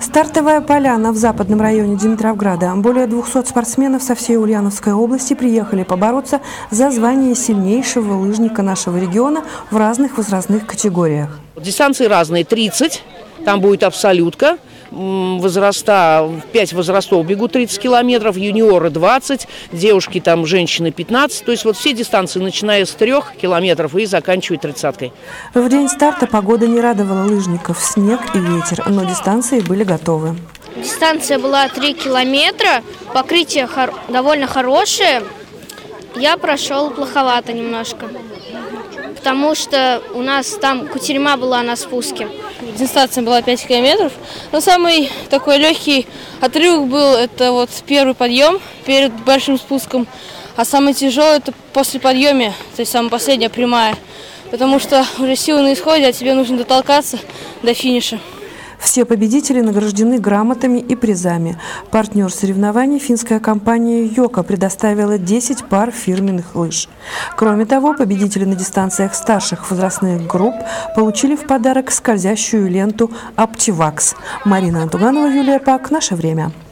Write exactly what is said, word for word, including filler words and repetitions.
Стартовая поляна в западном районе Димитровграда. Более двухсот спортсменов со всей Ульяновской области приехали побороться за звание сильнейшего лыжника нашего региона в разных возрастных категориях. Дистанции разные, тридцать, там будет абсолютка. Возраста, пять возрастов бегут тридцать километров, юниоры двадцать, девушки там, женщины пятнадцать. То есть вот все дистанции, начиная с трех километров и заканчивая тридцаткой. В день старта погода не радовала лыжников, снег и ветер, но дистанции были готовы. Дистанция была три километра, покрытие хор- довольно хорошее. Я прошел плоховато немножко, потому что у нас там кутерьма была на спуске. Дистанция была пять километров, но самый такой легкий отрывок был, это вот первый подъем перед большим спуском, а самый тяжелый это после подъема, то есть самая последняя прямая, потому что уже силы на исходе, а тебе нужно дотолкаться до финиша. Все победители награждены грамотами и призами. Партнер соревнований, финская компания «Йока», предоставила десять пар фирменных лыж. Кроме того, победители на дистанциях старших возрастных групп получили в подарок скользящую ленту «Аптивакс». Марина Антуганова, Юлия Пак. Наше время.